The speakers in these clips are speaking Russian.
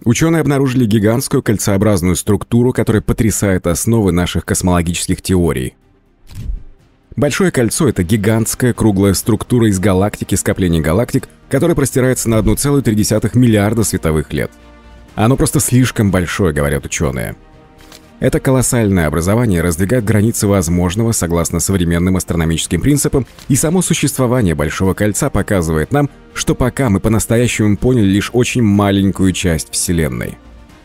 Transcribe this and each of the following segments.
Ученые обнаружили гигантскую кольцеобразную структуру, которая потрясает основы наших космологических теорий. Большое кольцо — это гигантская круглая структура из галактики, скоплений галактик, которая простирается на 1,3 миллиарда световых лет. Оно просто слишком большое, говорят ученые. Это колоссальное образование раздвигает границы возможного согласно современным астрономическим принципам, и само существование Большого кольца показывает нам, что пока мы по-настоящему поняли лишь очень маленькую часть Вселенной.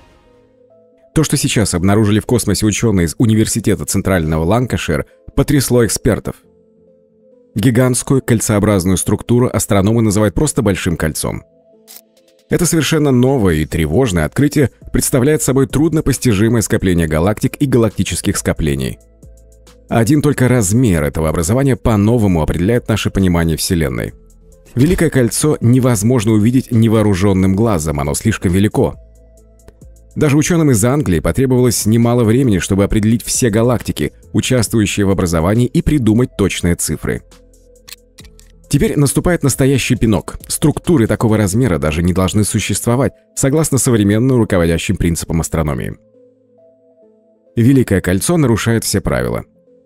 То, что сейчас обнаружили в космосе ученые из Университета Центрального Ланкашир, потрясло экспертов. Гигантскую кольцеобразную структуру астрономы называют просто Большим кольцом. Это совершенно новое и тревожное открытие представляет собой труднопостижимое скопление галактик и галактических скоплений. Один только размер этого образования по-новому определяет наше понимание Вселенной. Великое кольцо невозможно увидеть невооруженным глазом, оно слишком велико. Даже ученым из Англии потребовалось немало времени, чтобы определить все галактики, участвующие в образовании, и придумать точные цифры. Теперь наступает настоящий пинок. Структуры такого размера даже не должны существовать, согласно современным руководящим принципам астрономии. Великое кольцо нарушает все правила.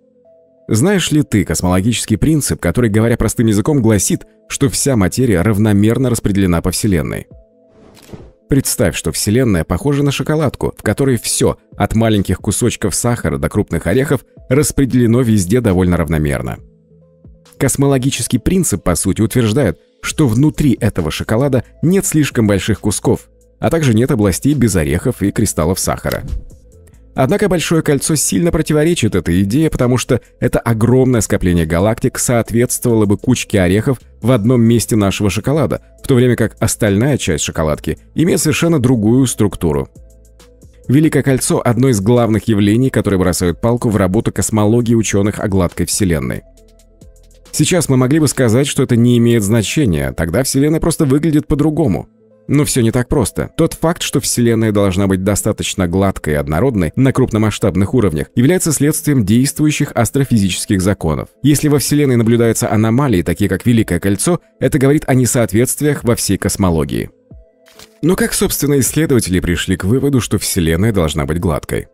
Знаешь ли ты космологический принцип, который, говоря простым языком, гласит, что вся материя равномерно распределена по Вселенной? Представь, что Вселенная похожа на шоколадку, в которой все, от маленьких кусочков сахара до крупных орехов, распределено везде довольно равномерно. Космологический принцип, по сути, утверждает, что внутри этого шоколада нет слишком больших кусков, а также нет областей без орехов и кристаллов сахара. Однако Большое кольцо сильно противоречит этой идее, потому что это огромное скопление галактик соответствовало бы кучке орехов в одном месте нашего шоколада, в то время как остальная часть шоколадки имеет совершенно другую структуру. Великое кольцо – одно из главных явлений, которые бросают палку в работу космологии ученых о гладкой Вселенной. Сейчас мы могли бы сказать, что это не имеет значения, тогда Вселенная просто выглядит по-другому. Но все не так просто. Тот факт, что Вселенная должна быть достаточно гладкой и однородной на крупномасштабных уровнях, является следствием действующих астрофизических законов. Если во Вселенной наблюдаются аномалии, такие как Великое кольцо, это говорит о несоответствиях во всей космологии. Но как, собственно, исследователи пришли к выводу, что Вселенная должна быть гладкой?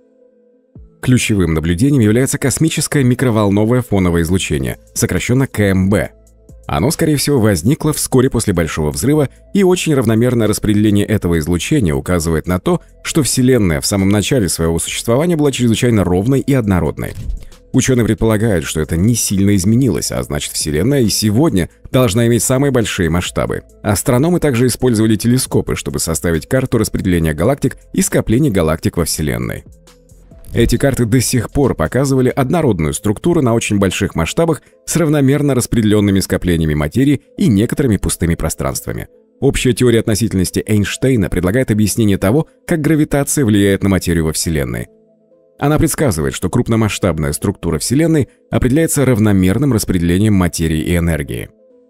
Ключевым наблюдением является космическое микроволновое фоновое излучение, сокращенно КМБ. Оно, скорее всего, возникло вскоре после Большого взрыва, и очень равномерное распределение этого излучения указывает на то, что Вселенная в самом начале своего существования была чрезвычайно ровной и однородной. Ученые предполагают, что это не сильно изменилось, а значит, Вселенная и сегодня должна иметь самые большие масштабы. Астрономы также использовали телескопы, чтобы составить карту распределения галактик и скоплений галактик во Вселенной. Эти карты до сих пор показывали однородную структуру на очень больших масштабах с равномерно распределенными скоплениями материи и некоторыми пустыми пространствами. Общая теория относительности Эйнштейна предлагает объяснение того, как гравитация влияет на материю во Вселенной. Она предсказывает, что крупномасштабная структура Вселенной определяется равномерным распределением материи и энергии.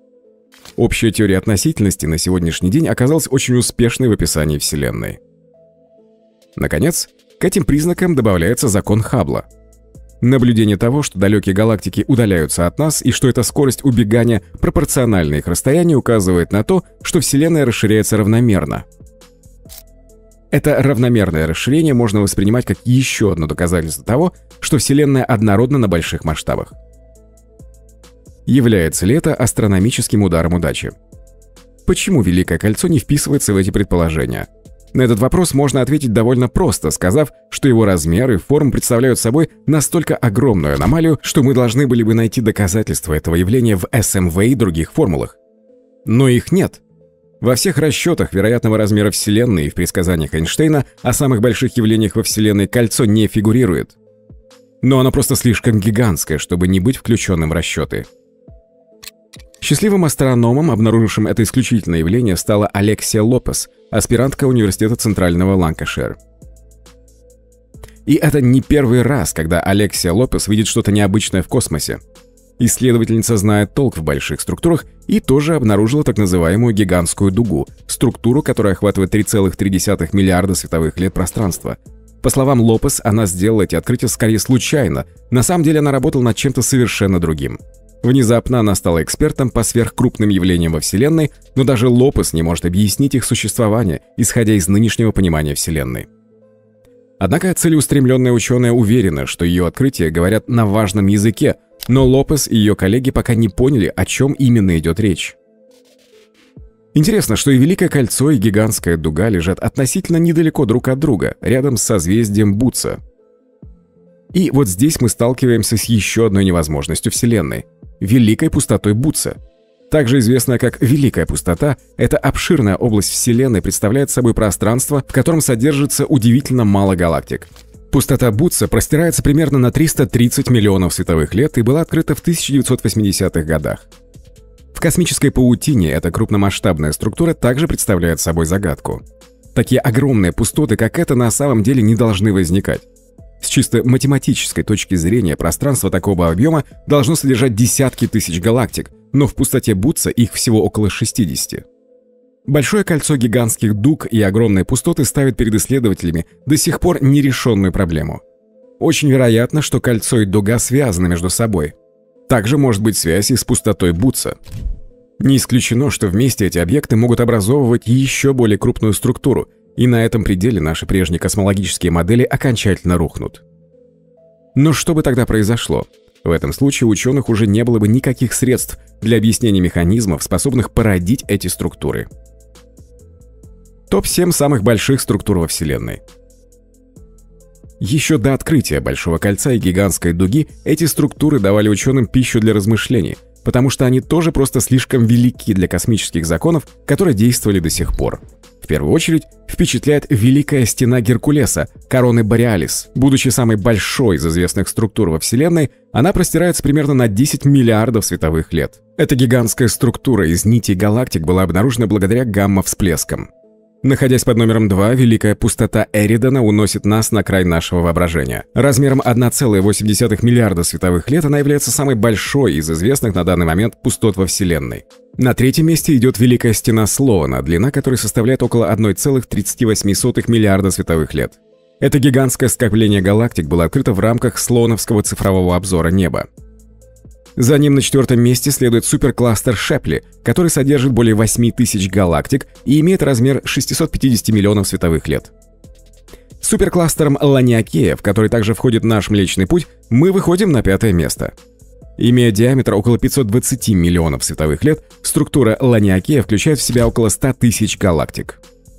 Общая теория относительности на сегодняшний день оказалась очень успешной в описании Вселенной. Наконец, к этим признакам добавляется закон Хаббла. Наблюдение того, что далекие галактики удаляются от нас и что эта скорость убегания пропорциональна их расстоянию, указывает на то, что Вселенная расширяется равномерно. Это равномерное расширение можно воспринимать как еще одно доказательство того, что Вселенная однородна на больших масштабах. Является ли это астрономическим ударом удачи? Почему Великое кольцо не вписывается в эти предположения? На этот вопрос можно ответить довольно просто, сказав, что его размеры и формы представляют собой настолько огромную аномалию, что мы должны были бы найти доказательства этого явления в СМВ и других формулах. Но их нет. Во всех расчетах вероятного размера Вселенной и в предсказаниях Эйнштейна о самых больших явлениях во Вселенной кольцо не фигурирует. Но оно просто слишком гигантское, чтобы не быть включенным в расчеты. Счастливым астрономом, обнаружившим это исключительное явление, стала Алексия Лопес, аспирантка Университета Центрального Ланкашир. И это не первый раз, когда Алексия Лопес видит что-то необычное в космосе. Исследовательница знает толк в больших структурах и тоже обнаружила так называемую гигантскую дугу, структуру, которая охватывает 3,3 миллиарда световых лет пространства. По словам Лопес, она сделала эти открытия скорее случайно. На самом деле она работала над чем-то совершенно другим. Внезапно она стала экспертом по сверхкрупным явлениям во Вселенной, но даже Лопес не может объяснить их существование, исходя из нынешнего понимания Вселенной. Однако целеустремленная ученая уверена, что ее открытия говорят на важном языке, но Лопес и ее коллеги пока не поняли, о чем именно идет речь. Интересно, что и Великое кольцо, и гигантская дуга лежат относительно недалеко друг от друга, рядом с созвездием Бутца. И вот здесь мы сталкиваемся с еще одной невозможностью Вселенной – Великой пустотой Бутца. Также известная как Великая пустота, эта обширная область Вселенной представляет собой пространство, в котором содержится удивительно мало галактик. Пустота Бутца простирается примерно на 330 миллионов световых лет и была открыта в 1980-х годах. В космической паутине эта крупномасштабная структура также представляет собой загадку. Такие огромные пустоты, как это, на самом деле не должны возникать. С чисто математической точки зрения пространство такого объема должно содержать десятки тысяч галактик, но в пустоте Бутца их всего около 60. Большое кольцо гигантских дуг и огромные пустоты ставят перед исследователями до сих пор нерешенную проблему. Очень вероятно, что кольцо и дуга связаны между собой. Также может быть связь и с пустотой Бутца. Не исключено, что вместе эти объекты могут образовывать еще более крупную структуру, и на этом пределе наши прежние космологические модели окончательно рухнут. Но что бы тогда произошло? В этом случае у ученых уже не было бы никаких средств для объяснения механизмов, способных породить эти структуры. Топ-7 самых больших структур во Вселенной. Еще до открытия Большого кольца и гигантской дуги эти структуры давали ученым пищу для размышлений, потому что они тоже просто слишком велики для космических законов, которые действовали до сих пор. В первую очередь впечатляет Великая стена Геркулеса, Короны Бореалис. Будучи самой большой из известных структур во Вселенной, она простирается примерно на 10 миллиардов световых лет. Эта гигантская структура из нитей галактик была обнаружена благодаря гамма-всплескам. Находясь под номером 2, Великая пустота Эридана уносит нас на край нашего воображения. Размером 1,8 миллиарда световых лет она является самой большой из известных на данный момент пустот во Вселенной. На третьем месте идет Великая стена Слоана, длина которой составляет около 1,38 миллиарда световых лет. Это гигантское скопление галактик было открыто в рамках слоановского цифрового обзора неба. За ним на четвертом месте следует суперкластер Шепли, который содержит более 8000 галактик и имеет размер 650 миллионов световых лет. Суперкластером Ланиакея, в который также входит наш Млечный Путь, мы выходим на пятое место. Имея диаметр около 520 миллионов световых лет, структура Ланиакея включает в себя около 100 тысяч галактик.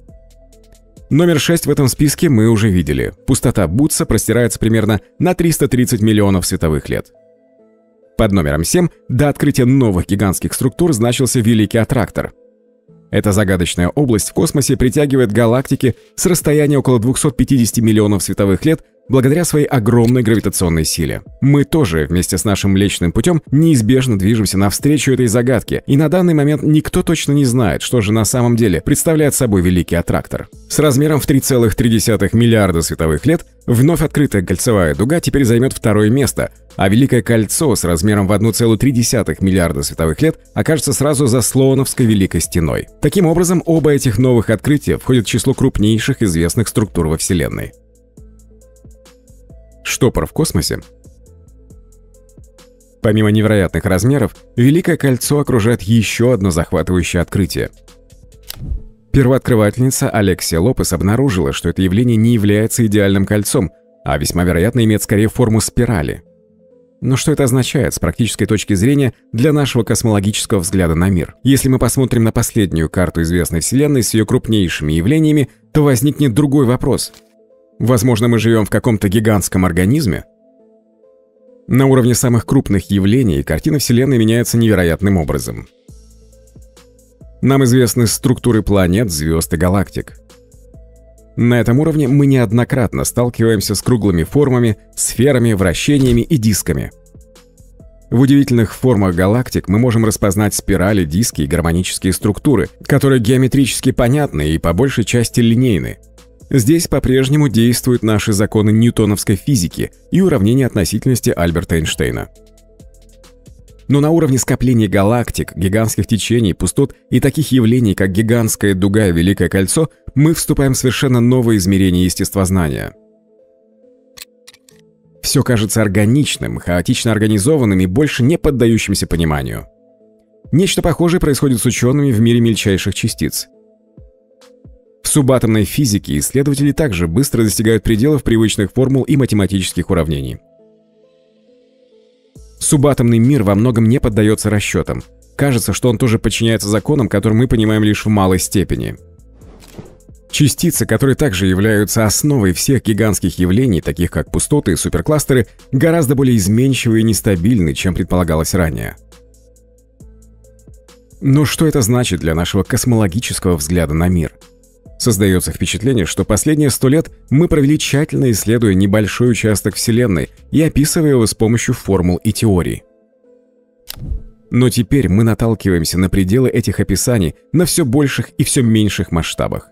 Номер 6 в этом списке мы уже видели. Пустота Бутца простирается примерно на 330 миллионов световых лет. Под номером 7 до открытия новых гигантских структур значился Великий Аттрактор. Эта загадочная область в космосе притягивает галактики с расстояния около 250 миллионов световых лет благодаря своей огромной гравитационной силе. Мы тоже вместе с нашим Млечным Путем неизбежно движемся навстречу этой загадке, и на данный момент никто точно не знает, что же на самом деле представляет собой Великий Аттрактор. С размером в 3,3 миллиарда световых лет вновь открытая кольцевая дуга теперь займет второе место, а Великое кольцо с размером в 1,3 миллиарда световых лет окажется сразу за Слоановской Великой стеной. Таким образом, оба этих новых открытия входят в число крупнейших известных структур во Вселенной. Штопор в космосе. Помимо невероятных размеров, Великое кольцо окружает еще одно захватывающее открытие. Первооткрывательница Алексия Лопес обнаружила, что это явление не является идеальным кольцом, а весьма вероятно имеет скорее форму спирали. Но что это означает с практической точки зрения для нашего космологического взгляда на мир? Если мы посмотрим на последнюю карту известной Вселенной с ее крупнейшими явлениями, то возникнет другой вопрос. Возможно, мы живем в каком-то гигантском организме? На уровне самых крупных явлений картина Вселенной меняется невероятным образом. Нам известны структуры планет, звезд и галактик. На этом уровне мы неоднократно сталкиваемся с круглыми формами, сферами, вращениями и дисками. В удивительных формах галактик мы можем распознать спирали, диски и гармонические структуры, которые геометрически понятны и по большей части линейны. Здесь по-прежнему действуют наши законы ньютоновской физики и уравнения относительности Альберта Эйнштейна. Но на уровне скопления галактик, гигантских течений, пустот и таких явлений, как гигантская дуга и Великое кольцо, мы вступаем в совершенно новое измерение естествознания. Все кажется органичным, хаотично организованным и больше не поддающимся пониманию. Нечто похожее происходит с учеными в мире мельчайших частиц. В субатомной физике исследователи также быстро достигают пределов привычных формул и математических уравнений. Субатомный мир во многом не поддается расчетам. Кажется, что он тоже подчиняется законам, которые мы понимаем лишь в малой степени. Частицы, которые также являются основой всех гигантских явлений, таких как пустоты и суперкластеры, гораздо более изменчивы и нестабильны, чем предполагалось ранее. Но что это значит для нашего космологического взгляда на мир? Создается впечатление, что последние 100 лет мы провели тщательно исследуя небольшой участок Вселенной и описывая его с помощью формул и теорий. Но теперь мы наталкиваемся на пределы этих описаний на все больших и все меньших масштабах.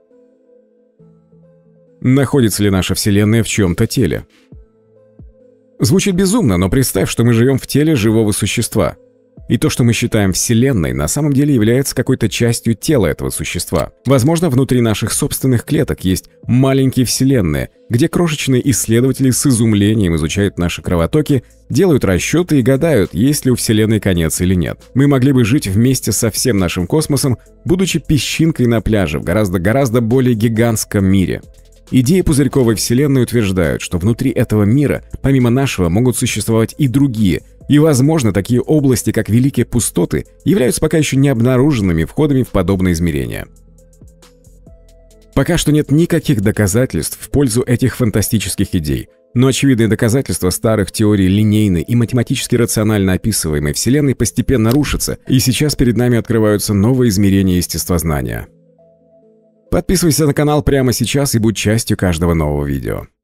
Находится ли наша Вселенная в чьем-то теле? Звучит безумно, но представь, что мы живем в теле живого существа. И то, что мы считаем Вселенной, на самом деле является какой-то частью тела этого существа. Возможно, внутри наших собственных клеток есть маленькие вселенные, где крошечные исследователи с изумлением изучают наши кровотоки, делают расчеты и гадают, есть ли у Вселенной конец или нет. Мы могли бы жить вместе со всем нашим космосом, будучи песчинкой на пляже в гораздо более гигантском мире. Идеи пузырьковой Вселенной утверждают, что внутри этого мира, помимо нашего, могут существовать и другие, и, возможно, такие области, как Великие Пустоты, являются пока еще не обнаруженными входами в подобные измерения. Пока что нет никаких доказательств в пользу этих фантастических идей, но очевидные доказательства старых теорий линейной и математически рационально описываемой Вселенной постепенно рушатся, и сейчас перед нами открываются новые измерения естествознания. Подписывайся на канал прямо сейчас и будь частью каждого нового видео.